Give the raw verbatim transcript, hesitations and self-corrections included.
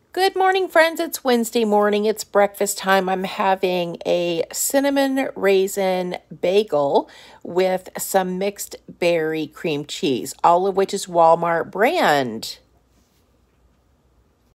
Good morning, friends. It's Wednesday morning. It's breakfast time. I'm having a cinnamon raisin bagel with some mixed berry cream cheese, all of which is Walmart brand.